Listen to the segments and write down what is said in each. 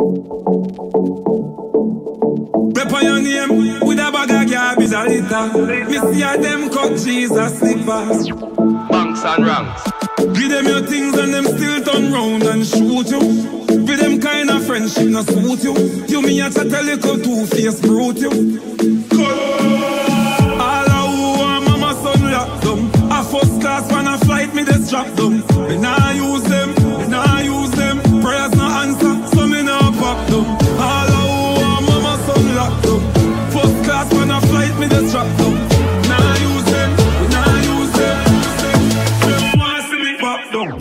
Rep on your name with a bag of garbage a litter. Me see a them cut Jesus slippers. Banks and ranks. Give them your things and them still turn round and shoot you. With them kind of friendship not suit you. You me a chat a little two-faced brute you. All of who want mama son locked down. A first class when a flight me just drop down. Me nah use them, me nah use them. Prayers no answer, so me nah pop down. All of who want mama son locked down. First class when a flight me just drop down. Nah use them, me nah use them. Them want see me pop down.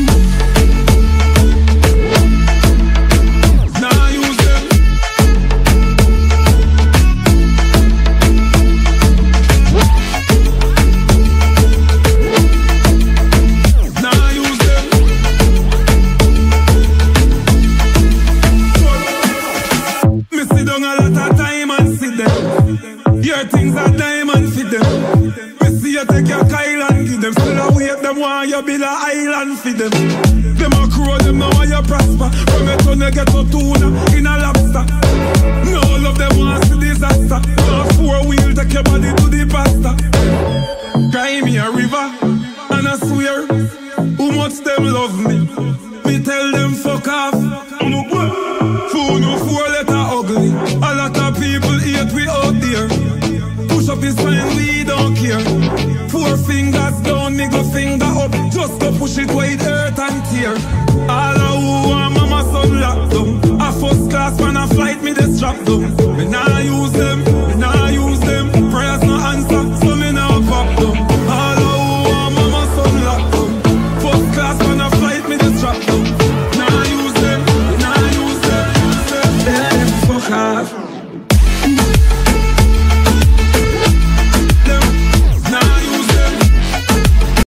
Your things are diamond for them. We see you take your Kyle and give them. Still awake them want you build a island for them. Them a crow, them know how you prosper. From your tongue you get to tuna in a lobster. No love them want see disaster. Want four-wheel take your body to the pasta. Cry me a river and I swear who much them love me. Me tell them fuck off. Fool no four-letter ugly. A lot of people hate we out there. Push up is fine, we don't care. Four fingers down, middle finger up. Just to push it where it hurt and tear. All of who want mama son locked down. A first class when a flight me just drop down. Me nah use them, me nah use them. Prayers no answer, so me nah pop down. All of who want mama son locked down. First class when a flight me just drop down. Nah use them, me nah use them. Fuck off.